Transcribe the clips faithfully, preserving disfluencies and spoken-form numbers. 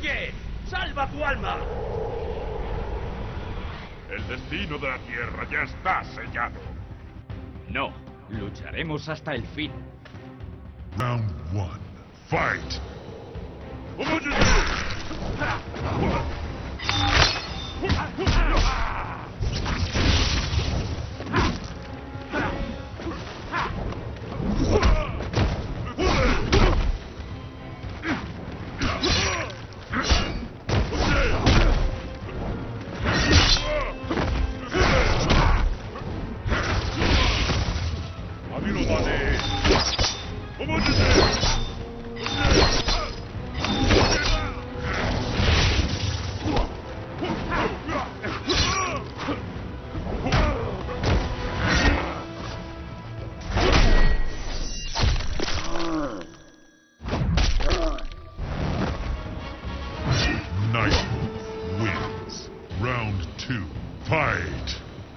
¡Huye! ¡Salva tu alma! El destino de la Tierra ya está sellado. No, lucharemos hasta el fin. Round one. Fight! Night wins. Round two. Fight!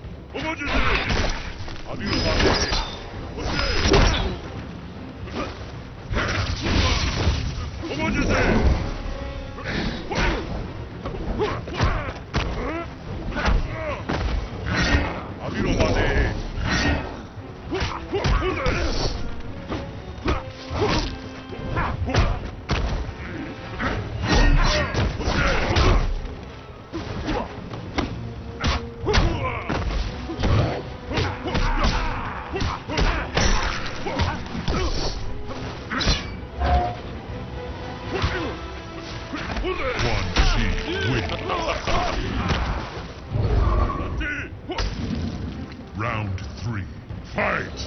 Round three. Fight!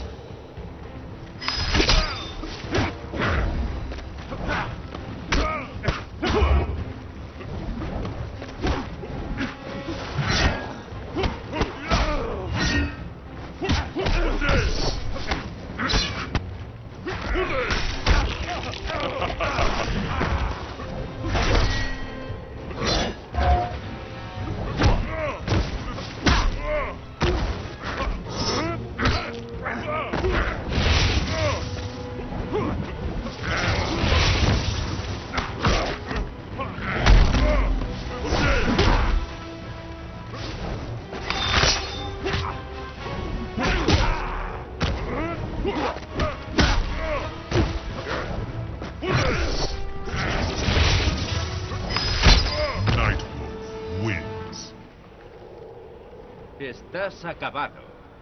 Estás acabado.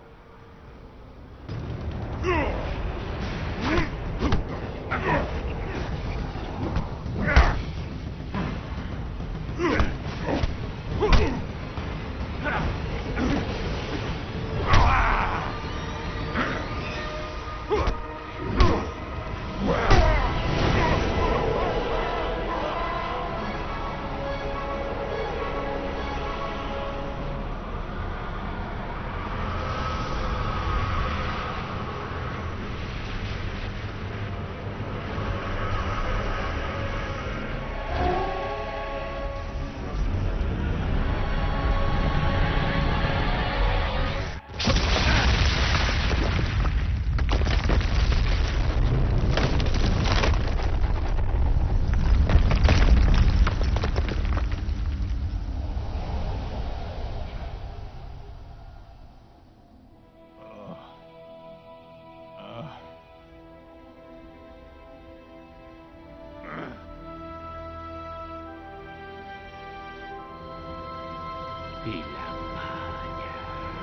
Y la malla.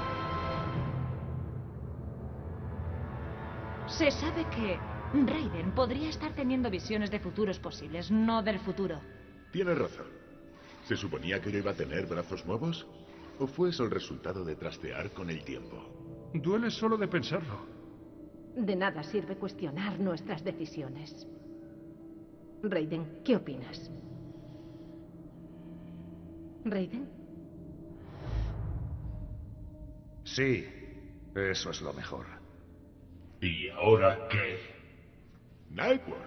Se sabe que Raiden podría estar teniendo visiones de futuros posibles, no del futuro. Tienes razón. ¿Se suponía que yo iba a tener brazos nuevos? ¿O fue eso el resultado de trastear con el tiempo? Duele solo de pensarlo. De nada sirve cuestionar nuestras decisiones. Raiden, ¿qué opinas? ¿Raiden? Sí, eso es lo mejor. ¿Y ahora qué? Nightworld.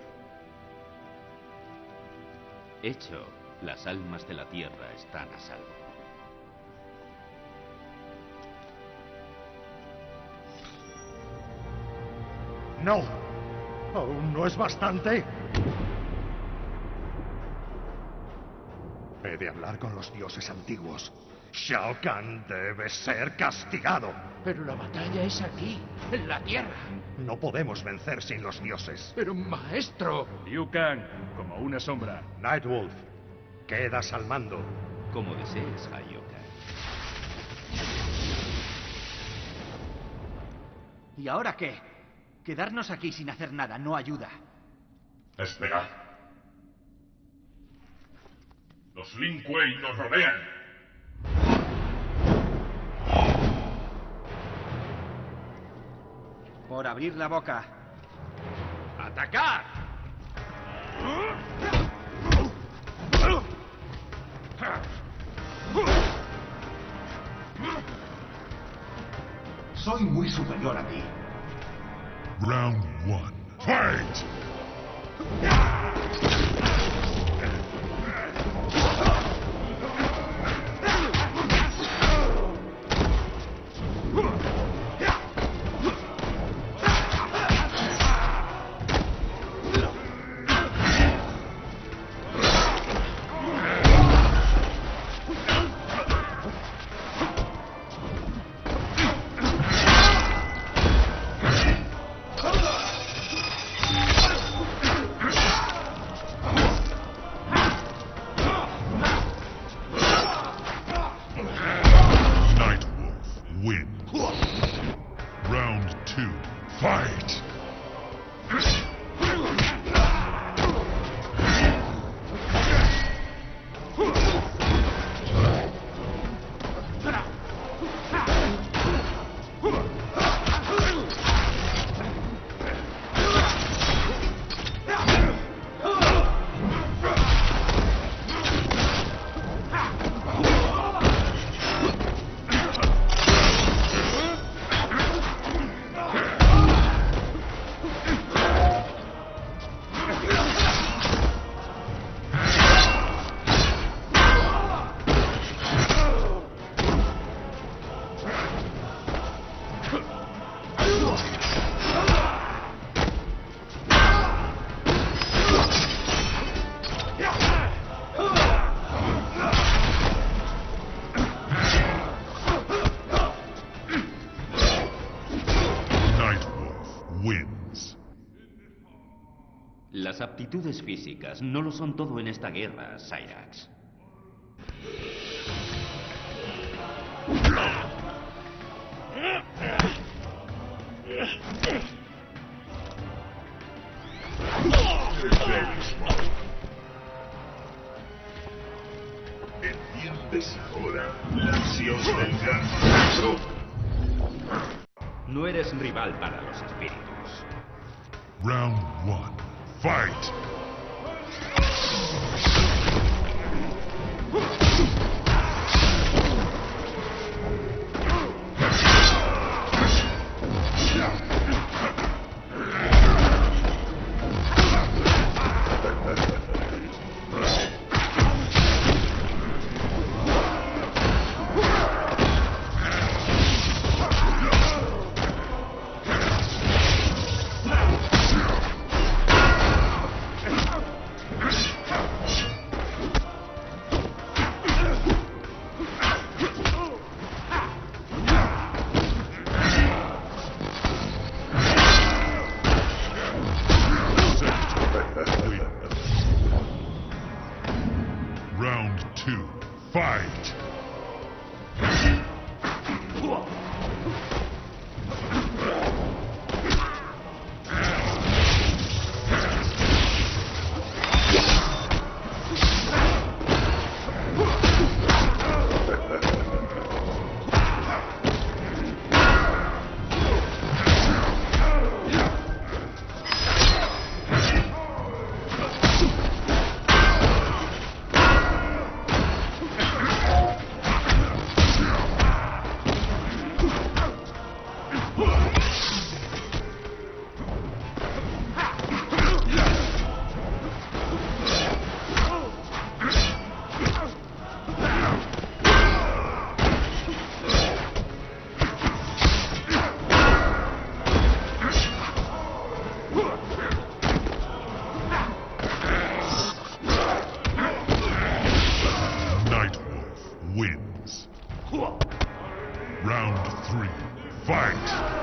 Hecho, las almas de la Tierra están a salvo. No, aún no es bastante. He de hablar con los dioses antiguos. Shao Kahn debe ser castigado. Pero la batalla es aquí, en la Tierra. No podemos vencer sin los dioses. Pero, maestro... Liu Kang, como una sombra. Nightwolf, quedas al mando. Como desees, Hayoka. ¿Y ahora qué? Quedarnos aquí sin hacer nada no ayuda. Esperad. Los Lin Kuei nos rodean. Por abrir la boca. ¡Atacar! Soy muy superior a ti. Round one. Fight! Round two, fight! Las aptitudes físicas no lo son todo en esta guerra, Cyrax. ¿Entiendes ahora la visión del gran maestro? No eres rival para los espíritus. Round one. Fight! Round two, fight! wins. Round three, fight!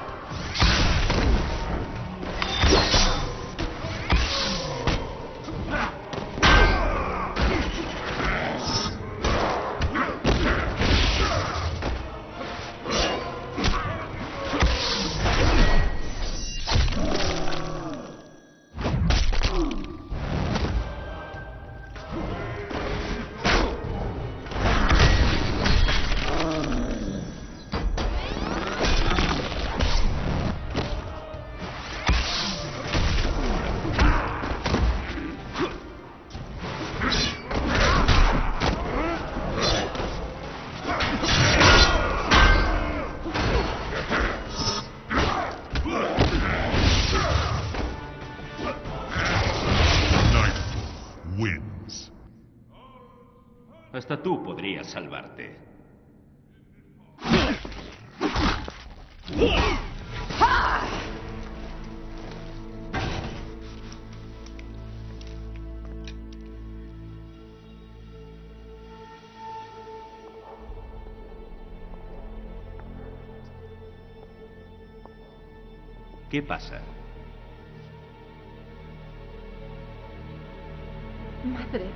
Hasta tú podrías salvarte. ¿Qué pasa? Madre.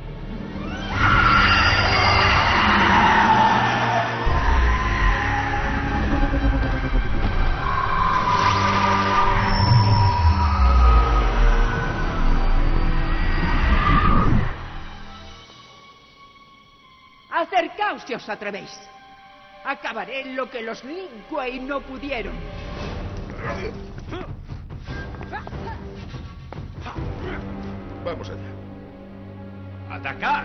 Acercaos si os atrevéis. Acabaré en lo que los Lin Kuei no pudieron. Vamos allá. ¡Atacar!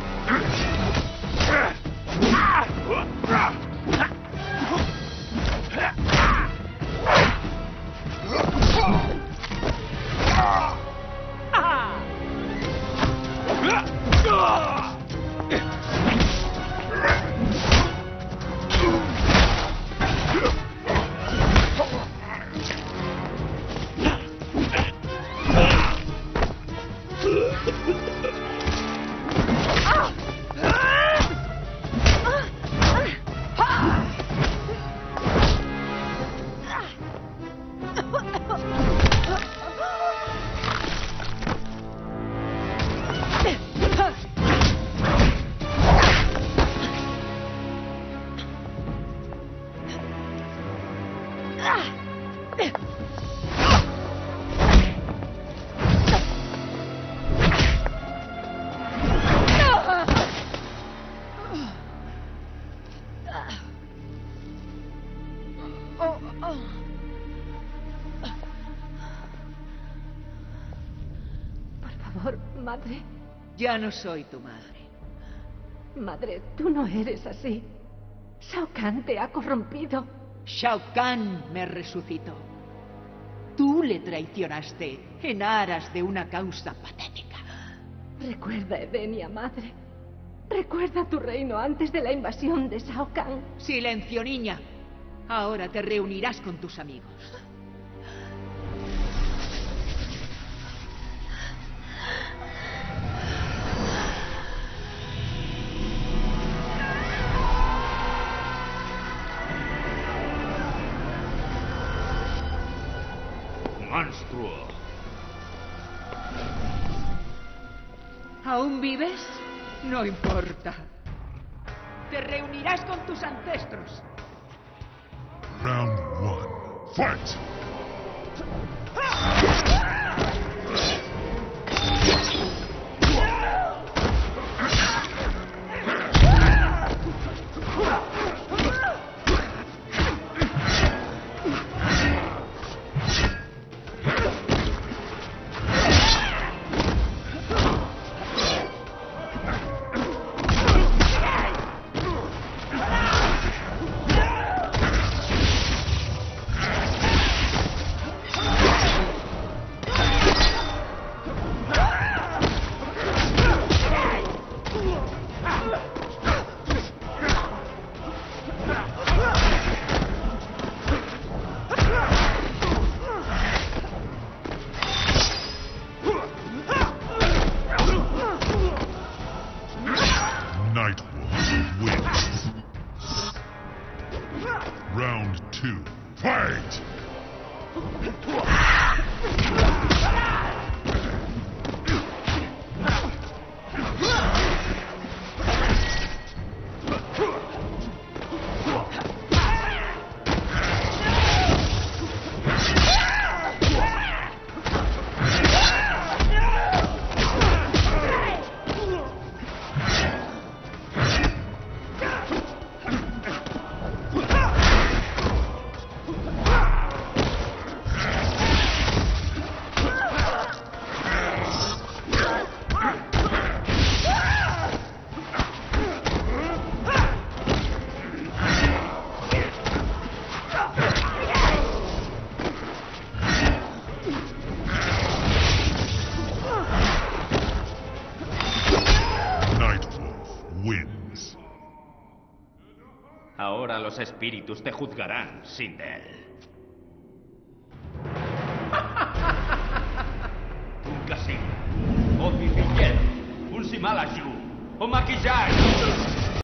Madre. Ya no soy tu madre. Madre, tú no eres así. Shao Kahn te ha corrompido. Shao Kahn me resucitó. Tú le traicionaste en aras de una causa patética. Recuerda, Edenia, madre. Recuerda tu reino antes de la invasión de Shao Kahn. Silencio, niña. Ahora te reunirás con tus amigos. ¡Monstruo! ¿Aún vives? No importa. Te reunirás con tus ancestros. Round one, fight! wins. Round two, fight! Wins. Ahora los espíritus te juzgarán, Sindel. Un casino, o Cicillero, un Simalaju, o Maquillage.